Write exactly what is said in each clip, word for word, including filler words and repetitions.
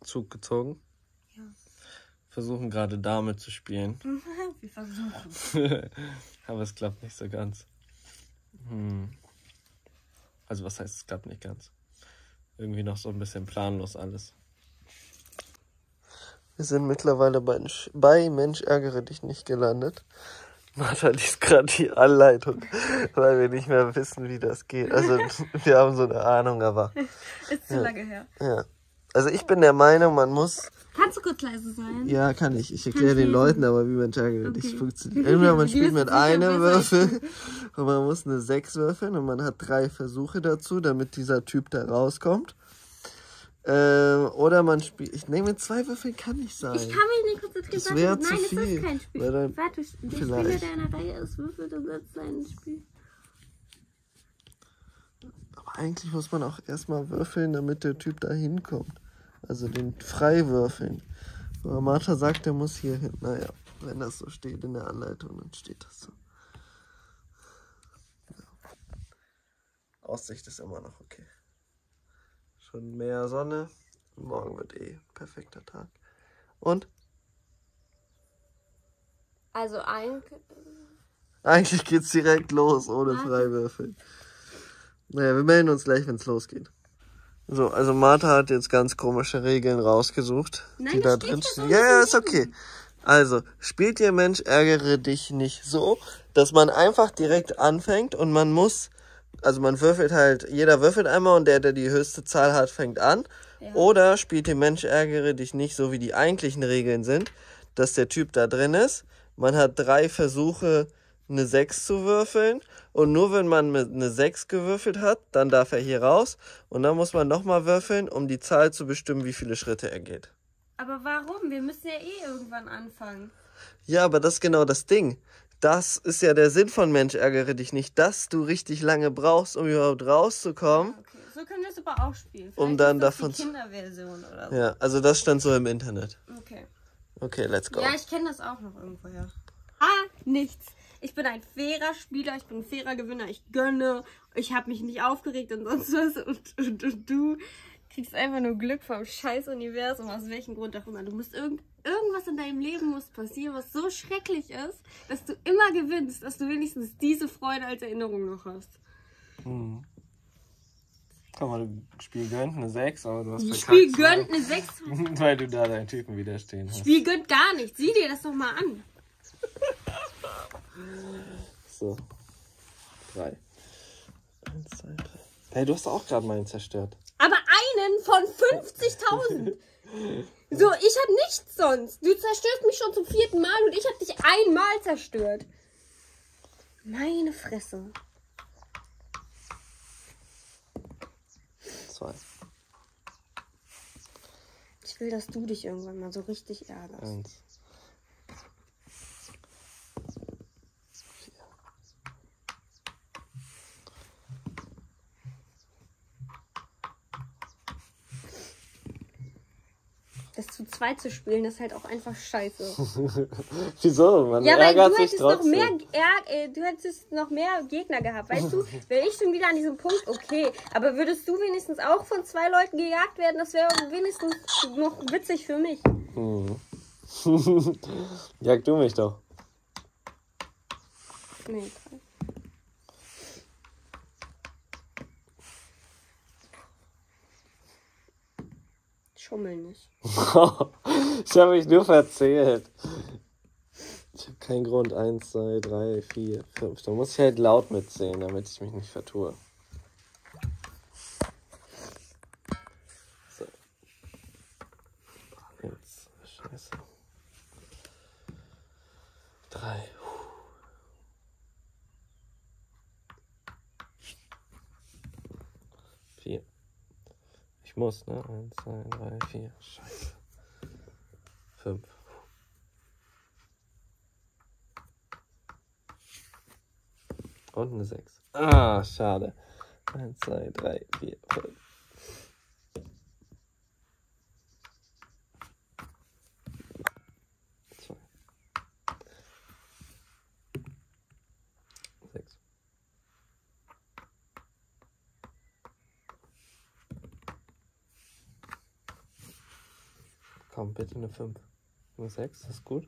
Zug gezogen. Ja. Versuchen gerade Dame zu spielen. Wir versuchen. Aber es klappt nicht so ganz. Hm. Also was heißt, es klappt nicht ganz? Irgendwie noch so ein bisschen planlos alles. Wir sind mittlerweile bei, bei Mensch, ärgere dich nicht gelandet. Martha liest gerade die Anleitung, weil wir nicht mehr wissen, wie das geht. Also wir haben so eine Ahnung, aber... Ist zu ja, lange her. Ja. Also ich bin der Meinung, man muss... Kannst du kurz leise sein? Ja, kann ich. Ich erkläre den Leuten aber, wie Mensch, ärgere dich Okay. funktioniert. Entweder man Die spielt wissen mit sicher einem besser als Würfel und man muss eine sechs würfeln und man hat drei Versuche dazu, damit dieser Typ da rauskommt. Ähm, oder man spielt... Ich nehme zwei Würfeln, kann nicht sein. Ich kann mich nicht konzentrieren. Das Warte, wäre nein, zu es viel. ist kein Spiel. Weil dann Warte, der vielleicht. Spieler, der in der Reihe ist, würfelt und setzt ein Spiel. Aber eigentlich muss man auch erstmal würfeln, damit der Typ da hinkommt. Also den frei würfeln. Aber Martha sagt, der muss hier hin. Naja, wenn das so steht in der Anleitung, dann steht das so. Ja. Aussicht ist immer noch okay. Schon mehr Sonne. Morgen wird eh perfekter Tag. Und? Also ein... Eigentlich geht's direkt los, ohne Freiwürfeln. Naja, wir melden uns gleich, wenn es losgeht. So, also Martha hat jetzt ganz komische Regeln rausgesucht, Nein, die das da steht drin hier stehen. so Ja, ja, nicht ist okay. Also, spielt ihr Mensch, ärgere dich nicht so, dass man einfach direkt anfängt und man muss, also man würfelt halt, jeder würfelt einmal und der, der die höchste Zahl hat, fängt an. Ja. Oder spielt ihr Mensch, ärgere dich nicht, so wie die eigentlichen Regeln sind, dass der Typ da drin ist. Man hat drei Versuche, eine sechs zu würfeln. Und nur wenn man mit eine sechs gewürfelt hat, dann darf er hier raus. Und dann muss man nochmal würfeln, um die Zahl zu bestimmen, wie viele Schritte er geht. Aber warum? Wir müssen ja eh irgendwann anfangen. Ja, aber das ist genau das Ding. Das ist ja der Sinn von Mensch, ärgere dich nicht, dass du richtig lange brauchst, um überhaupt rauszukommen. Ja, okay. So können wir es aber auch spielen. Vielleicht Um dann ist das davon die zu- Kinderversion oder so. Ja, also das stand so im Internet. Okay. Okay, let's go. Ja, ich kenne das auch noch irgendwoher. Ah, nichts. Ich bin ein fairer Spieler, ich bin ein fairer Gewinner, ich gönne, ich habe mich nicht aufgeregt und sonst was. Und, und, und du kriegst einfach nur Glück vom scheiß Universum, aus welchem Grund auch immer. Du musst irgend, irgendwas in deinem Leben muss passieren, was so schrecklich ist, dass du immer gewinnst, dass du wenigstens diese Freude als Erinnerung noch hast. Hm. Guck mal, du Spiel gönnt eine sechs, aber du hast verkackt. Spiel gönnt eine sechs. Weil du da deinen Typen widerstehen hast. Spiel gönnt gar nichts. Sieh dir das doch mal an. So. Drei. Eins, zwei, drei. Hey, du hast auch gerade meinen zerstört. Aber einen von fünfzigtausend. So, ich hab nichts sonst. Du zerstörst mich schon zum vierten Mal und ich hab dich einmal zerstört. Meine Fresse. Zwei. Ich will, dass du dich irgendwann mal so richtig ärgerst. Eins. Das zu zweit zu spielen, ist halt auch einfach scheiße. Wieso? Man Ja, weil ärgert du sich hättest, noch trotzdem. mehr, Ärg- äh, du hättest noch mehr Gegner gehabt. Weißt du, wäre ich schon wieder an diesem Punkt, okay. Aber würdest du wenigstens auch von zwei Leuten gejagt werden, das wäre wenigstens noch witzig für mich. Hm. Jag du mich doch. Nee, schummeln nicht. Ich habe mich nur verzählt. Ich habe keinen Grund. Eins, zwei, drei, vier, fünf. Da muss ich halt laut mitzählen, damit ich mich nicht vertue. So. Jetzt. Scheiße. Drei. Vier. Ich muss, ne? Eins, zwei, drei, vier. Scheiße. Fünf. Und eine sechs. Ah, schade. Eins, zwei, drei, vier, fünf. Zwei. Sechs. Komm, bitte eine fünf. Eine sechs, ist gut.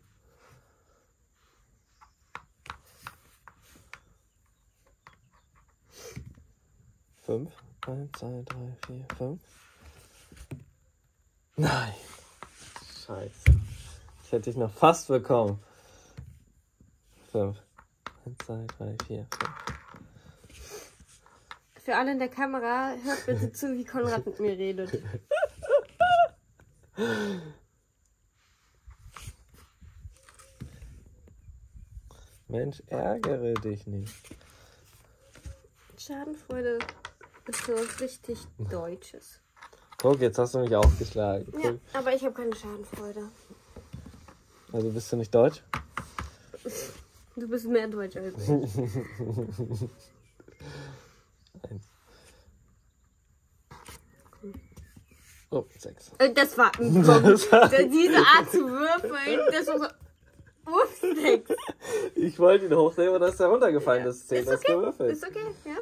fünf. eins, zwei, drei, vier, fünf. Nein. Scheiße. Ich hätte dich noch fast bekommen. fünf. eins, zwei, drei, vier, fünf. Für alle in der Kamera, hört bitte zu, wie Konrad mit mir redet. Mensch, ärgere dich nicht. Schadenfreude ist so was richtig Deutsches. Guck, jetzt hast du mich aufgeschlagen. Ja, aber ich habe keine Schadenfreude. Also bist du nicht deutsch? Du bist mehr deutsch als ich. Eins. Oh, sechs. Das war diese Art zu würfeln, das war so. Ups, sechs. Ich wollte ihn hochnehmen und dann ist er runtergefallen. Ja. Das zählt Ist als okay. gewürfelt. Ist okay, ja.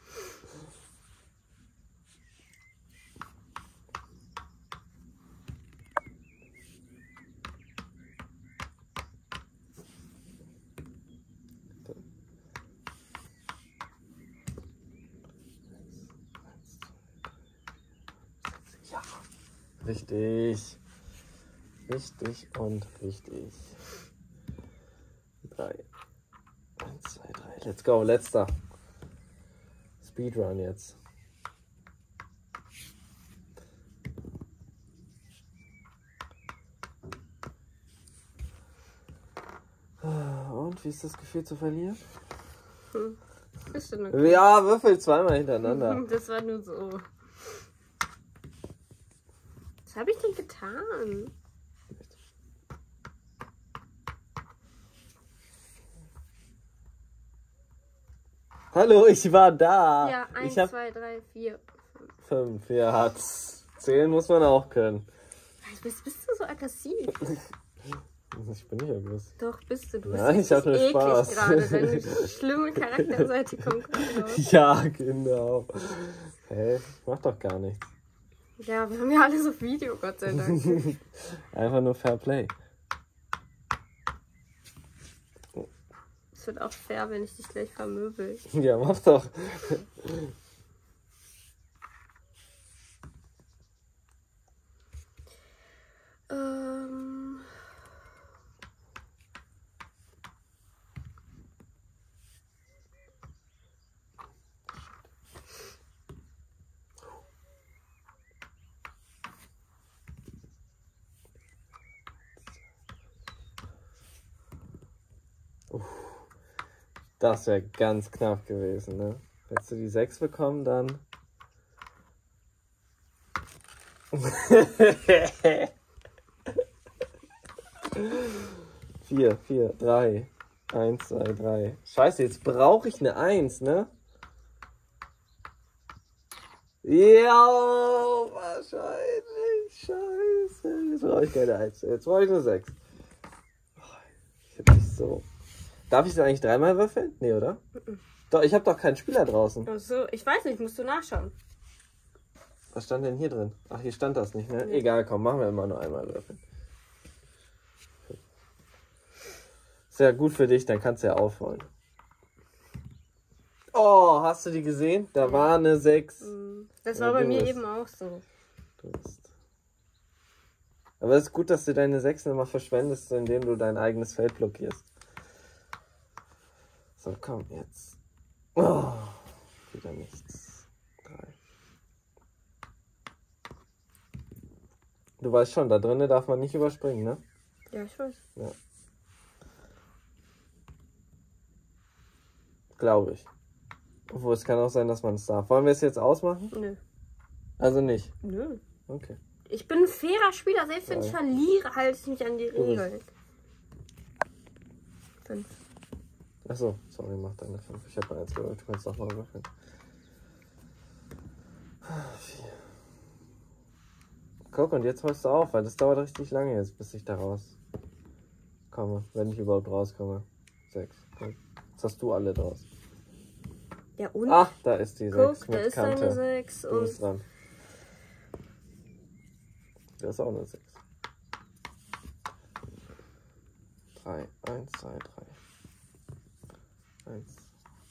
Ja. Richtig. Richtig und richtig. Drei. Eins, zwei, drei. Let's go. Letzter. Speedrun jetzt. Und wie ist das Gefühl zu verlieren? Hm. Ist schon okay. Ja, würfel zweimal hintereinander. Das war nur so. Was habe ich denn getan? Hallo, ich war da. Ja, eins, ich hab zwei, drei, vier, fünf. fünf. Ja, zählen muss man auch können. Bist, bist du so aggressiv? Ich bin nicht aggressiv. Doch, bist du. Du Nein, bist ich hab nur eklig Spaß. gerade. Deine schlimme Charakterseite kommt gerade raus. Ja, genau. Hä? Hey, ich mach doch gar nichts. Ja, wir haben ja alles auf Video, Gott sei Dank. Einfach nur Fair Play. Es wird auch fair, wenn ich dich gleich vermöbel. Ja, mach doch. Ähm... Das wäre ganz knapp gewesen, ne? Hättest du die sechs bekommen, dann... vier, vier, drei. eins, zwei, drei. Scheiße, jetzt brauche ich eine eins, ne? Ja, wahrscheinlich. Scheiße. Jetzt brauche ich keine eins. Jetzt brauche ich eine sechs. Ich hab mich so... Darf ich es eigentlich dreimal würfeln? Nee, oder? Mhm. Doch, ich habe doch keinen Spieler draußen. Ach so, ich weiß nicht, musst du nachschauen. Was stand denn hier drin? Ach, hier stand das nicht, ne? Nee. Egal, komm, machen wir immer nur einmal würfeln. Sehr gut für dich, dann kannst du ja aufholen. Oh, hast du die gesehen? Da ja. war eine sechs. Das war ja, bei mir bist. eben auch so. Du bist. Aber es ist gut, dass du deine sechs nochmal verschwendest, indem du dein eigenes Feld blockierst. So, komm, jetzt. Oh, wieder nichts. Drei. Du weißt schon, da drinnen darf man nicht überspringen, ne? Ja, ich weiß. Ja. Glaube ich. Obwohl, es kann auch sein, dass man es darf. Wollen wir es jetzt ausmachen? Nö. Also nicht? Nö. Okay. Ich bin ein fairer Spieler. Selbst wenn ich verliere, halte ich mich an die Regeln. Fünf. Achso, sorry, mach deine fünf. Ich habe eins gehört. Du kannst doch mal würfeln. vier. Guck, und jetzt hörst du auf, weil das dauert richtig lange jetzt, bis ich da rauskomme. Wenn ich überhaupt rauskomme. sechs. Jetzt hast du alle draus. Ja, und? Ach, da ist die Guck, sechs da mit ist Kante. eine sechs. Du bist dran. Da ist auch eine sechs. drei. eins, zwei, drei. eins.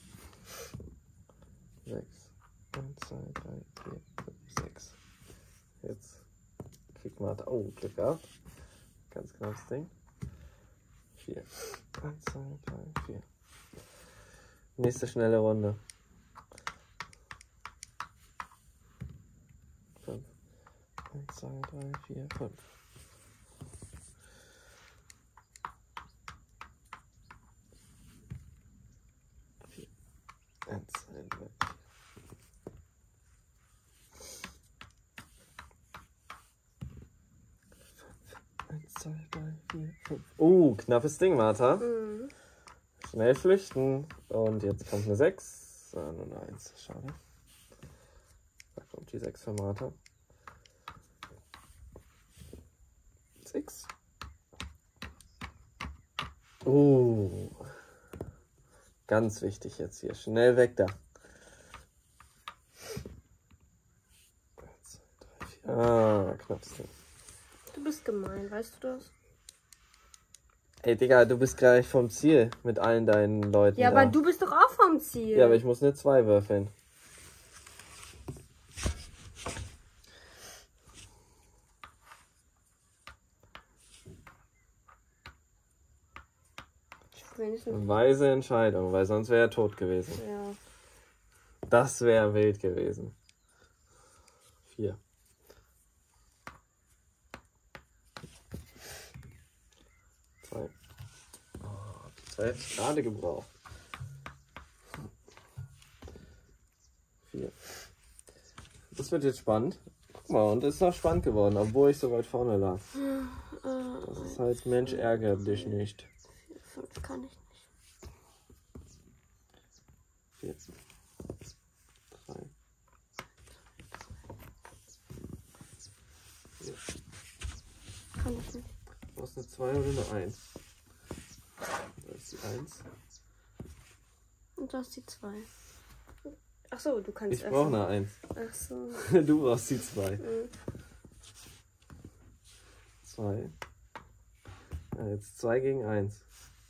sechs. eins, zwei, drei, vier, fünf, sechs. Jetzt kriegt man. Oh, Glück gehabt. Ganz knappes Ding. vier. eins, zwei, drei, vier. Nächste schnelle Runde. fünf. eins, zwei, drei, vier, fünf. eins, zwei, drei. eins, zwei, drei, vier, fünf. Uh, knappes Ding, Martha. Mhm. Schnell flüchten. Und jetzt kommt eine sechs. Ah, nur eine eins. Schade. Da kommt die sechs für Martha. sechs. Uh. Ganz wichtig jetzt hier. Schnell weg da. eins, zwei, drei, vier. Ah, knappes Ding. Du bist gemein, weißt du das? Ey, Digga, du bist gleich vom Ziel mit allen deinen Leuten. Ja, da. aber du bist doch auch vom Ziel. Ja, aber ich muss eine zwei würfeln. Ich will nicht noch- Weise Entscheidung, weil sonst wäre er tot gewesen. Ja. Das wäre wild gewesen. Vier. Zwei. Oh, die zwei hätte ich gerade gebraucht. Vier. Das wird jetzt spannend. Guck mal, und es ist noch spannend geworden, obwohl ich so weit vorne lag. Das ist halt, Mensch, ärgere dich nicht. Fünf kann ich nicht. Vier. Drei. Vier. Kann ich nicht. Du hast eine zwei oder eine eins? Da ist die eins. Und da ist die zwei. Ach so, du kannst Ich brauche eine eins. Ach so. Du brauchst die zwei. Mhm. zwei. Ja, jetzt zwei gegen eins.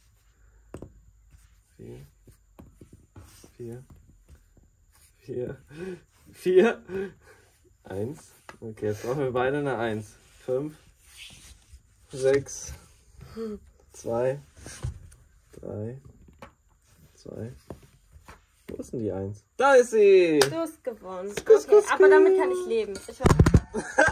vier. vier. vier. vier. eins. Okay, jetzt brauchen wir beide eine eins. fünf. sechs. zwei. drei. zwei. Wo ist denn die eins? Da ist sie! Du hast gewonnen. Skus, Okay, skus, aber damit kann ich leben. Ich war...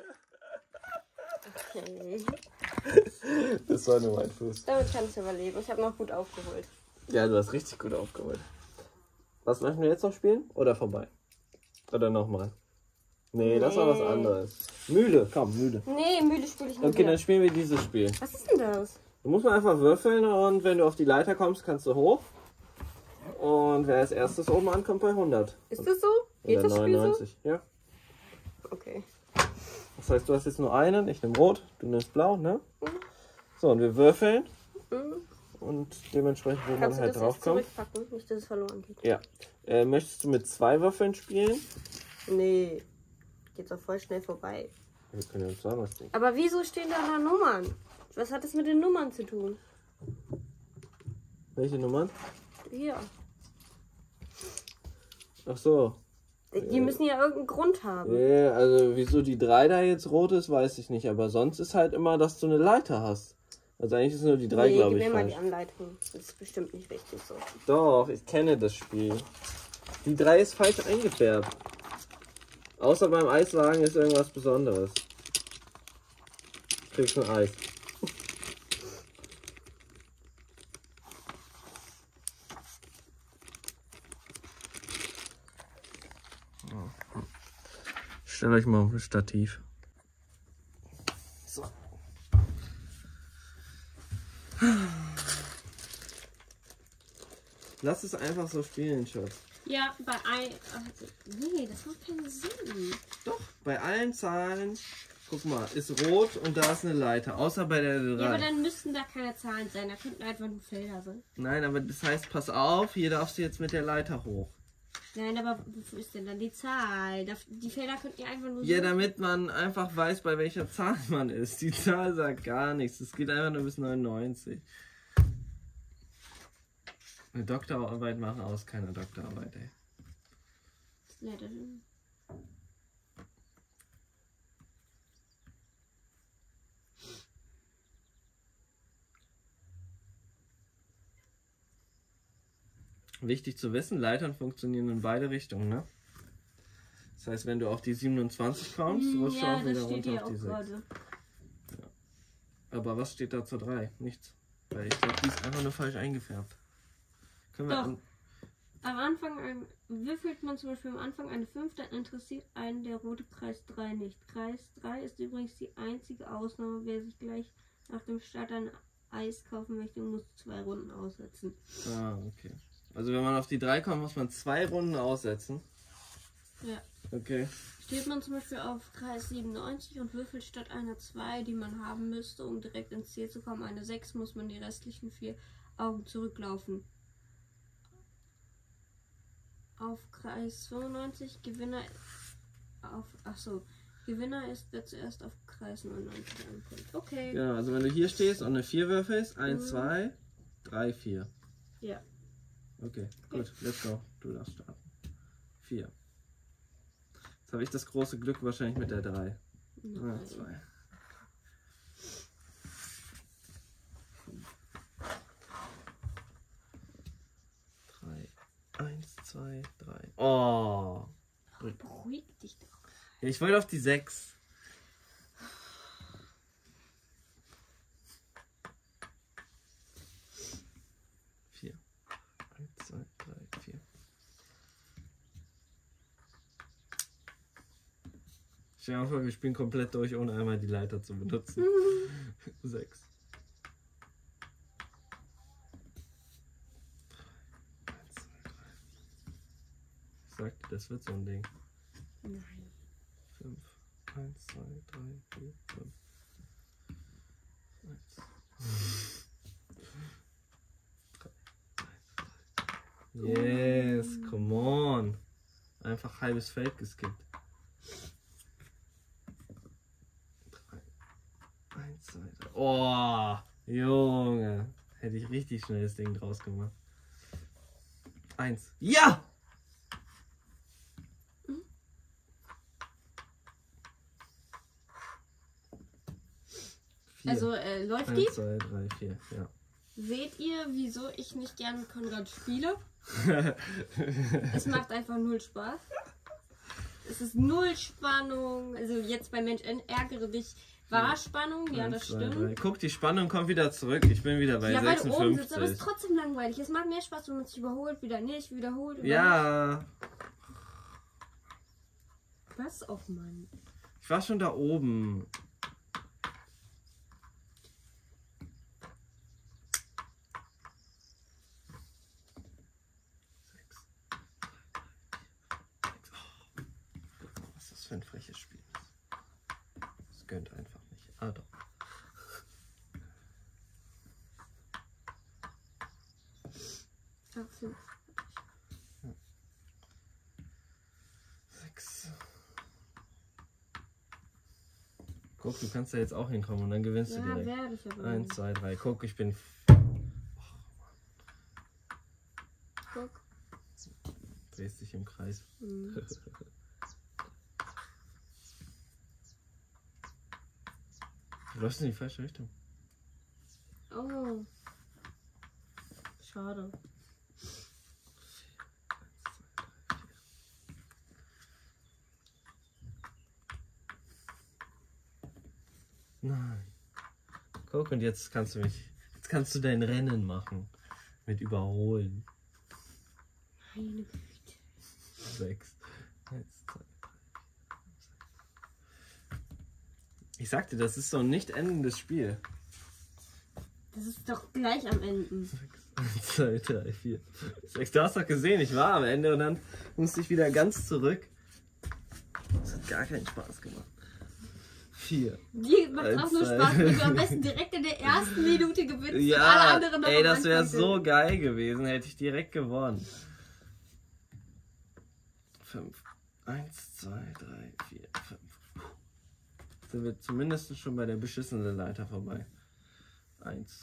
Okay. Das war nur mein Fuß. Damit kann ich überleben. Ich habe noch gut aufgeholt. Ja, du hast richtig gut aufgeholt. Was möchten wir jetzt noch spielen? Oder vorbei? Oder nochmal? Nee, das war was Nee. anderes. Mühle, komm, Mühle. Nee, müde spiele ich nicht Okay, mehr. dann spielen wir dieses Spiel. Was ist denn das? Du musst mal einfach würfeln und wenn du auf die Leiter kommst, kannst du hoch. Und wer als erstes oben ankommt, bei hundert. Ist das so? Geht Oder das Spiel so? neunundneunzig, ja. Okay. Das heißt, du hast jetzt nur einen, ich nehme rot, du nimmst blau, ne? Mhm. So, und wir würfeln Mhm. und dementsprechend, wo man Kannst du halt das jetzt draufkommt. zurückpacken? Nicht, dass es verloren geht. Ja. Äh, möchtest du mit zwei Würfeln spielen? Nee. Geht doch voll schnell vorbei. Wir können ja zweimal spielen. Aber wieso stehen da da Nummern? Was hat das mit den Nummern zu tun? Welche Nummern? Hier. Ach so. Die müssen ja irgendeinen Grund haben. Ja, also wieso die drei da jetzt rot ist, weiß ich nicht. Aber sonst ist halt immer, dass du eine Leiter hast. Also eigentlich ist nur die drei, Nee, glaube gib ich, mir mal falsch. die Anleitung. Das ist bestimmt nicht richtig so. Doch, ich kenne das Spiel. Die drei ist falsch eingefärbt. Außer beim Eiswagen ist irgendwas Besonderes. Kriegst ein Eis. Stellt euch mal auf ein Stativ. So. Lass es einfach so spielen, Schatz. Ja, bei ein... Also, nee, das macht keinen Sinn. Doch, bei allen Zahlen, guck mal, ist rot und da ist eine Leiter. Außer bei der drei. Ja, aber dann müssten da keine Zahlen sein. Da könnten einfach nur Felder sein. Nein, aber das heißt, pass auf, hier darfst du jetzt mit der Leiter hoch. Nein, aber wofür ist denn dann die Zahl? Die Felder könnt ihr einfach nur so... Ja, damit man einfach weiß, bei welcher Zahl man ist. Die Zahl sagt gar nichts. Es geht einfach nur bis neunundneunzig. Eine Doktorarbeit machen aus keiner Doktorarbeit, ey. Leider. Wichtig zu wissen, Leitern funktionieren in beide Richtungen, ne? Das heißt, wenn du auf die siebenundzwanzig kommst, Hm, rutscht du ja, auch wieder das steht runter hier auf die auch sechs. gerade. Ja. Aber was steht da zur drei? Nichts. Weil ich glaube, die ist einfach nur falsch eingefärbt. Können wir Doch. an Am Anfang ein, würfelt man zum Beispiel am Anfang eine fünf, dann interessiert einen der rote Kreis drei nicht. Kreis drei ist übrigens die einzige Ausnahme, wer sich gleich nach dem Start ein Eis kaufen möchte, muss zwei Runden aussetzen. Ah, okay. Also wenn man auf die drei kommt, muss man zwei Runden aussetzen. Ja. Okay. Steht man zum Beispiel auf Kreis siebenundneunzig und würfelt statt einer zwei, die man haben müsste, um direkt ins Ziel zu kommen, eine sechs, muss man die restlichen vier Augen zurücklaufen. Auf Kreis zweiundneunzig, Gewinner auf, ach so, Gewinner ist, wer zuerst auf Kreis neunundneunzig ankommt. Okay. Genau, also wenn du hier stehst und eine vier würfelst, eins, Mhm. zwei, drei, vier. Ja. Okay, gut, let's go. Du darfst starten. vier. Jetzt habe ich das große Glück wahrscheinlich mit der drei. Nein. Ah, zwei. drei. eins, zwei, drei. Oh. Beruhig dich doch. Ja, ich wollte auf die sechs. vier. eins, zwei, drei, vier. Stell dir mal vor, wir spielen komplett durch, ohne einmal die Leiter zu benutzen. sechs. eins, zwei, drei. Ich sagte, das wird so ein Ding. Nein. fünf. eins, zwei, drei, vier, fünf. Yes, come on. Einfach halbes Feld geskippt. drei. eins, zwei, drei. Oh, Junge. Hätte ich richtig schnell das Ding draus gemacht. eins. Ja! vier. Also, äh, läuft eins, die? zwei, drei, vier, ja. Seht ihr, wieso ich nicht gern mit Konrad spiele? Es macht einfach null Spaß. Es ist null Spannung. Also jetzt bei Mensch ärgere dich war Spannung, ja, eins, das zwei, stimmt. drei. Guck, die Spannung kommt wieder zurück. Ich bin wieder bei Ja, weil du oben sechsundfünfzig. sitzt, aber es ist trotzdem langweilig. Es macht mehr Spaß, wenn man sich überholt, wieder nicht, wiederholt. Wieder Ja, nicht. Was auf Mann? ich war schon da oben. Sechs. Sechs. Oh. Guck mal, was das für ein freches Spiel ist. Das gönnt einfach nicht. Ah, doch. Ach, fünf. Sechs. Guck, du kannst da jetzt auch hinkommen und dann gewinnst Ja, du direkt. werde ich aber Eins, nicht. zwei, drei. Guck, ich bin. Guck. Drehst dich im Kreis. Mhm. Du läufst in die falsche Richtung. Oh. Schade. Nein. Guck, und jetzt kannst du mich. Jetzt kannst du dein Rennen machen. Mit Überholen. Meine Güte. Sechs. Eins, zwei, drei, vier, sechs. Ich sagte, das ist so ein nicht endendes Spiel. Das ist doch gleich am Ende. eins, zwei, drei, vier, sechs. Du hast doch gesehen, ich war am Ende und dann musste ich wieder ganz zurück. Das hat gar keinen Spaß gemacht. vier. Die macht Eins, auch nur zwei. Spaß, wenn du am besten direkt in der ersten Minute gewinnst und alle Ja, anderen noch ey, am das wäre Anfang so sind. geil gewesen, hätte ich direkt gewonnen. fünf. eins, zwei, drei, vier, fünf. Sind wir zumindest schon bei der beschissenen Leiter vorbei. eins.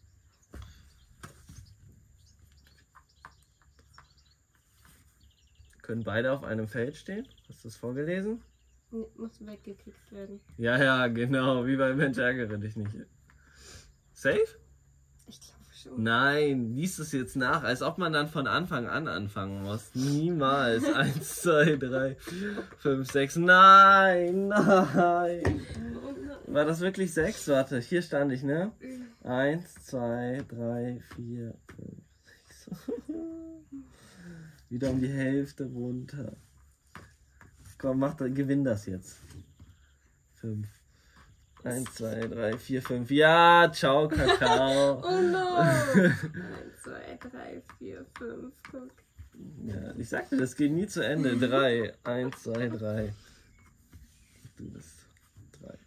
Können beide auf einem Feld stehen? Hast du es vorgelesen? Nee, muss weggekickt werden. Ja, ja, genau. Wie bei Mensch, ärgere dich nicht. Safe? Ich glaube schon. Nein, lies es jetzt nach, als ob man dann von Anfang an anfangen muss. Niemals. eins, zwei, drei, fünf, sechs. Nein, nein. War das wirklich sechs? Warte, hier stand ich, ne? eins, zwei, drei, vier, fünf, sechs. Wieder um die Hälfte runter. Komm, mach, gewinn das jetzt. fünf. eins, zwei, drei, vier, fünf. Ja, ciao, Kakao. Oh no. eins, zwei, drei, vier, fünf. Guck. Ja, ich sagte, das geht nie zu Ende. drei. eins, zwei, drei. Du bist drei.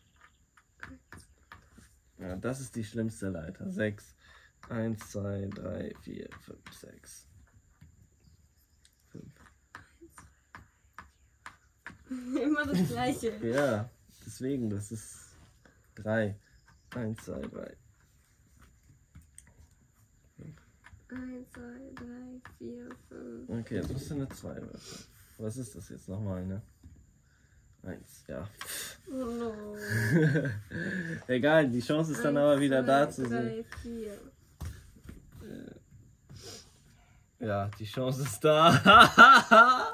Ja, das ist die schlimmste Leiter. sechs. eins, zwei, drei, vier, fünf, sechs. fünf. Immer das Gleiche. Ja, deswegen, das ist drei. eins, zwei, drei. eins, zwei, drei, vier, fünf. Okay, jetzt musst du eine zwei würfeln. Was ist das jetzt nochmal, ne? eins, ja. Oh no. Egal, die Chance ist dann aber wieder da zu sehen. drei, vier. Ja, die Chance ist da.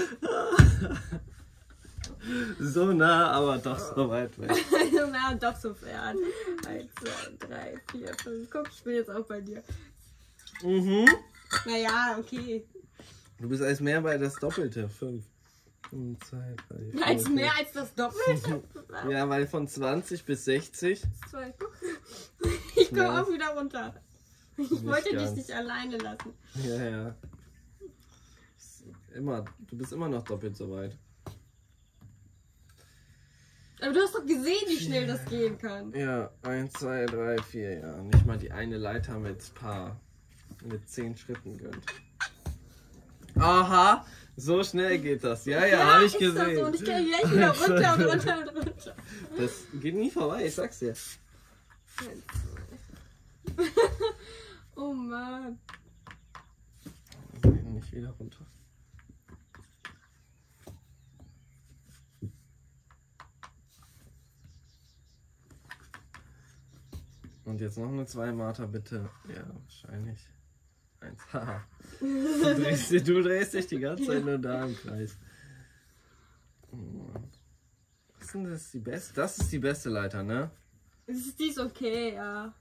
So nah, aber doch so weit weg. Na, doch so fern. eins, zwei, drei, vier, fünf. Guck, ich bin jetzt auch bei dir. Mhm. Naja, okay. Du bist als mehr bei das Doppelte. fünf. zwei, drei, vier, Als mehr als das Doppelte? Ja, weil von zwanzig bis sechzig. Zwei, guck. Ich komme Ja. auch wieder runter. Ich Nicht wollte ganz. dich nicht alleine lassen. Ja, ja. Immer, du bist immer noch doppelt so weit. Aber du hast doch gesehen, wie schnell das gehen kann. Ja, eins, zwei, drei, vier, ja. Nicht mal die eine Leiter mit paar, mit zehn Schritten gönnt. Aha, so schnell geht das. Ja, ja, habe ich ist gesehen. Das so. Und ich gehe gleich wieder runter und runter und runter. Das geht nie vorbei, ich sag's dir. Oh Mann. Nicht wieder runter. Und jetzt noch eine zwei, Martha, bitte. Ja, wahrscheinlich. Eins. Haha. Du drehst, dich- du drehst dich die ganze Zeit nur da im Kreis. Oh Mann. Was ist denn das? Die beste? Das ist die beste Leiter, ne? Das ist dies okay, ja.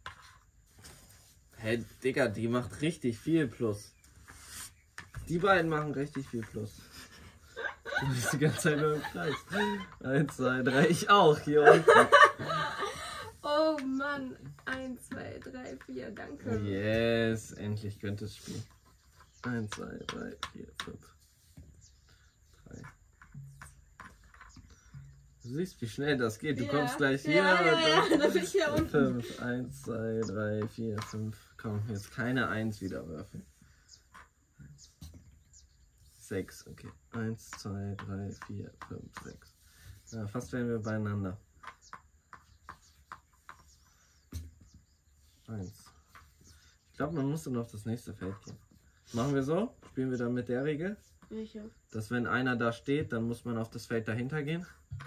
Hä, hey, Digga, die macht richtig viel Plus. Die beiden machen richtig viel Plus. Du bist die ganze Zeit nur im Kreis. Eins, zwei, drei, ich auch, hier unten. Oh Mann. Eins, zwei, drei, vier, danke. Yes, endlich könnte es spielen. Eins, zwei, drei, vier, fünf. Drei. Du siehst, wie schnell das geht. Du Ja. kommst gleich hier. Ja, ja, ja, und dann bin ich hier unten. fünf. Eins, zwei, drei, vier, fünf. Komm, jetzt keine Eins wieder würfeln. Sechs, okay. Eins, zwei, drei, vier, fünf, sechs. Ja, fast wären wir beieinander. Eins. Ich glaube, man muss dann auf das nächste Feld gehen. Machen wir so? Spielen wir dann mit der Regel? Welche? Dass wenn einer da steht, dann muss man auf das Feld dahinter gehen?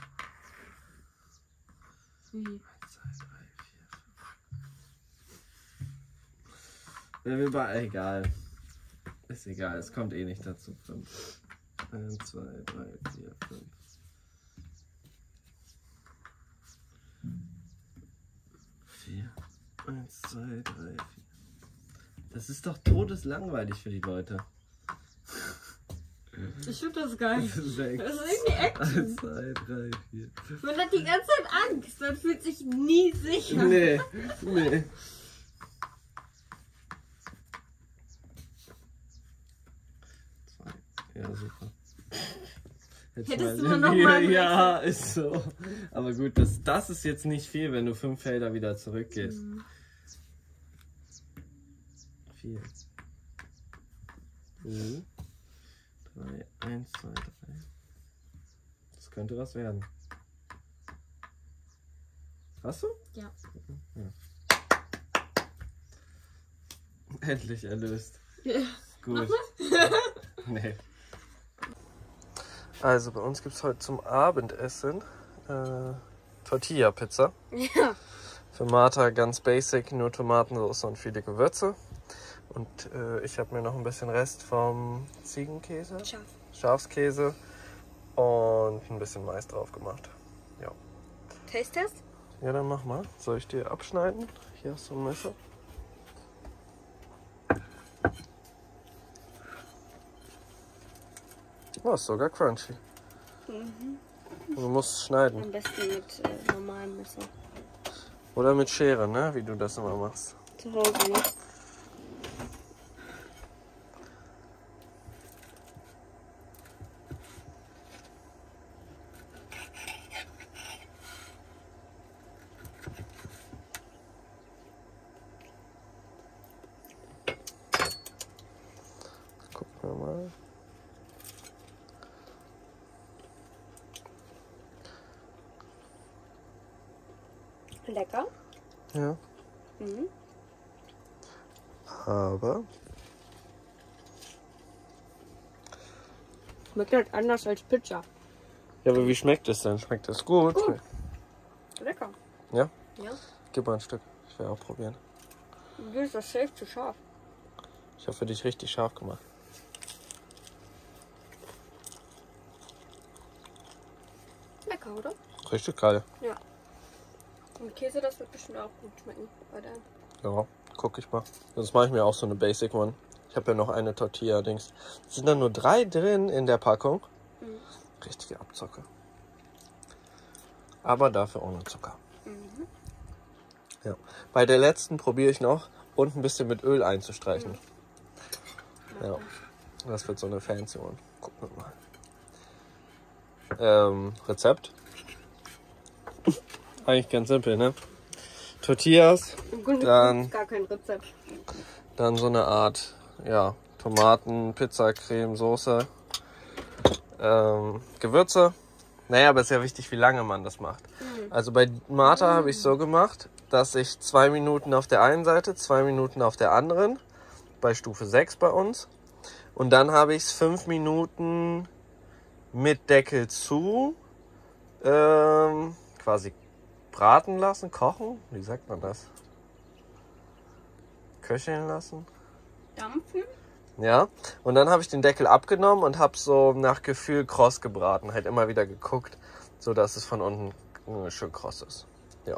Wie? eins, zwei, drei, vier, fünf. Wenn wir bei... Egal. Ist egal, es kommt eh nicht dazu. fünf. eins, zwei, drei, vier, fünf. vier. eins, zwei, drei, vier. Das ist doch todeslangweilig für die Leute. Ich finde das geil. sechs. Das ist irgendwie Action. eins, zwei, drei, vier. Man hat die ganze Zeit Angst. Man fühlt sich nie sicher. Nee, nee. Zwei. Ja, super. Jetzt Hättest mal- du noch mal Ja, ist so. Aber gut, das, das ist jetzt nicht viel, wenn du fünf Felder wieder zurückgehst. Mhm. Vier. Mhm. zwei, eins, zwei, drei. Das könnte was werden. Hast du? Ja. Ja. Endlich erlöst. Ja. Gut. Nee. Also bei uns gibt es heute zum Abendessen äh, Tortilla-Pizza. Ja. Für Martha ganz basic, nur Tomatensauce und viele Gewürze. Und äh, ich habe mir noch ein bisschen Rest vom Ziegenkäse, Scharf. Schafskäse und ein bisschen Mais drauf gemacht. Ja. Taste-Test? Ja, dann mach mal. Soll ich dir abschneiden? Hier hast du ein Messer. Oh, ist sogar crunchy. Mhm. Du musst schneiden. Am besten mit äh, normalem Messer. Oder mit Schere, ne? Wie du das immer machst. Zu Hause, ne? Gucken wir mal. Lecker. Ja. Mhm. Aber Schmeckt halt anders als Pizza. Ja, aber wie schmeckt es denn? Schmeckt das gut? Gut. Lecker. Ja? Ja. Gib mal ein Stück. Ich will auch probieren. Du ist das safe zu scharf. Ich habe für dich richtig scharf gemacht. Lecker, oder? Richtig geil. Ja. Und Käse, das wird bestimmt auch gut schmecken bei der. Ja, guck ich mal. Sonst mache ich mir auch so eine Basic One. Ich habe ja noch eine Tortilla-Dings. Sind da nur drei drin in der Packung? Mhm. Richtige Abzocke. Aber dafür ohne Zucker. Mhm. Ja. Bei der letzten probiere ich noch und ein bisschen mit Öl einzustreichen. Mhm. Ja. Das wird so eine fancy One. Gucken wir mal. Ähm, Rezept. Eigentlich ganz simpel, ne? Tortillas, Im Grunde Dann- gibt's gar kein Rezept. dann so eine Art, ja, Tomaten, Pizza, Creme, Soße, ähm, Gewürze. Naja, aber es ist ja wichtig, wie lange man das macht. Mhm. Also bei Martha habe ich so gemacht, dass ich zwei Minuten auf der einen Seite, zwei Minuten auf der anderen, bei Stufe sechs bei uns. Und dann habe ich es fünf Minuten mit Deckel zu, ähm, quasi braten lassen, kochen. Wie sagt man das? Köcheln lassen. Dampfen? Ja, und dann habe ich den Deckel abgenommen und habe so nach Gefühl kross gebraten. Halt immer wieder geguckt, so dass es von unten äh, schön kross ist. Ja.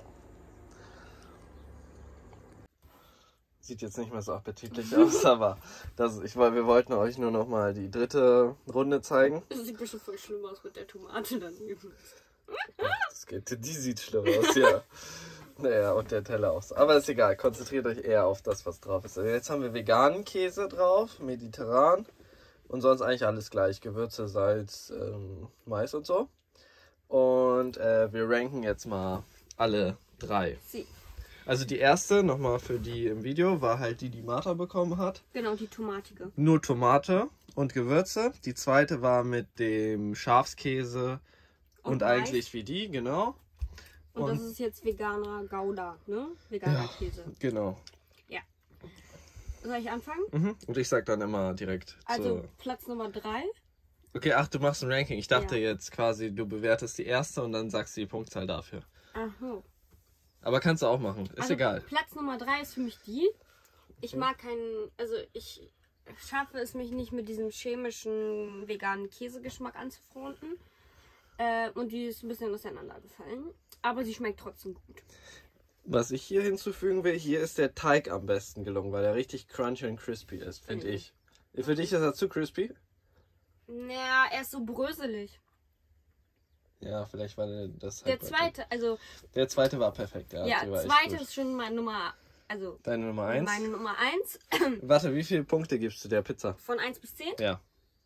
Sieht jetzt nicht mehr so appetitlich aus, aber das, ich, wir wollten euch nur noch mal die dritte Runde zeigen. Das sieht bestimmt voll schlimm aus mit der Tomate daneben. Das geht, die sieht schlimm aus, ja. Naja, und der Teller auch so. Aber ist egal, konzentriert euch eher auf das, was drauf ist. Also jetzt haben wir veganen Käse drauf, mediterran. Und sonst eigentlich alles gleich. Gewürze, Salz, ähm, Mais und so. Und äh, wir ranken jetzt mal alle drei. Sie. Also die erste, nochmal für die im Video, war halt die, die Martha bekommen hat. Genau, die tomatige. Nur Tomate und Gewürze. Die zweite war mit dem Schafskäse und, Und eigentlich Mais. wie die, genau. Und, Und- das ist jetzt veganer Gouda, ne? Veganer Ja. Käse. Genau. Soll ich anfangen? Mhm. Und ich sag dann immer direkt. Also zu... Platz Nummer drei. Okay, ach, du machst ein Ranking. Ich dachte Ja. jetzt quasi, du bewertest die erste und dann sagst du die Punktzahl dafür. Aha. Aber kannst du auch machen. Ist Also egal. Platz Nummer drei ist für mich die. Ich mag keinen, also ich schaffe es mich nicht mit diesem chemischen veganen Käsegeschmack anzufreunden. Äh, und die ist ein bisschen auseinandergefallen. Aber sie schmeckt trotzdem gut. Was ich hier hinzufügen will, hier ist der Teig am besten gelungen, weil er richtig crunchy und crispy ist, finde Mhm. ich. Für dich ist er zu crispy? Naja, er ist so bröselig. Ja, vielleicht war der das Der halt bei dir. zweite, also Der zweite war perfekt, ja. ja, die war echt zweite gut. ist schon meine Nummer, also Deine Nummer eins? meine Nummer eins. Warte, wie viele Punkte gibst du der Pizza? Von eins bis zehn? Ja,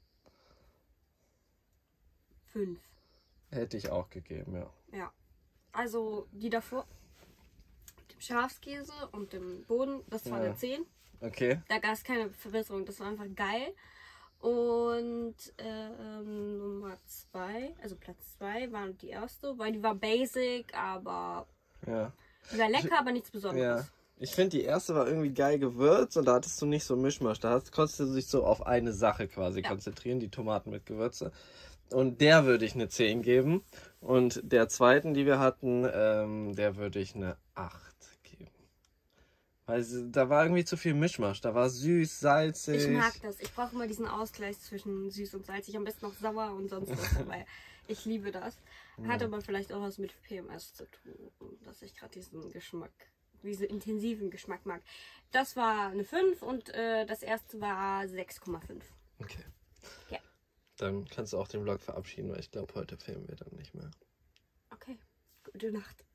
fünf. hätte ich auch gegeben, ja. Ja. Also die davor, dem Schafskäse und dem Boden, das war Ja. eine zehn. Okay. Da gab es keine Verbesserung, das war einfach geil. Und ähm, Nummer zwei, also Platz zwei war die erste, weil die war basic, aber Ja. die war lecker, aber nichts Besonderes. Ja. Ich finde, die erste war irgendwie geil gewürzt und da hattest du nicht so Mischmasch. Da hast, konntest du dich so auf eine Sache quasi Ja. konzentrieren, die Tomaten mit Gewürze. Und der würde ich eine zehn geben. Und der zweiten, die wir hatten, ähm, der würde ich eine acht geben. Weil sie- da war irgendwie zu viel Mischmasch. Da war süß, salzig. Ich mag das. Ich brauche immer diesen Ausgleich zwischen süß und salzig. Am besten noch sauer und sonst was. Weil ich liebe das. Hat aber vielleicht auch was mit P M S zu tun, dass ich gerade diesen Geschmack, diesen intensiven Geschmack mag. Das war eine fünf und äh, das erste war sechs Komma fünf. Okay. Ja. Dann kannst du auch den Vlog verabschieden, weil ich glaube, heute filmen wir dann nicht mehr. Okay. Gute Nacht.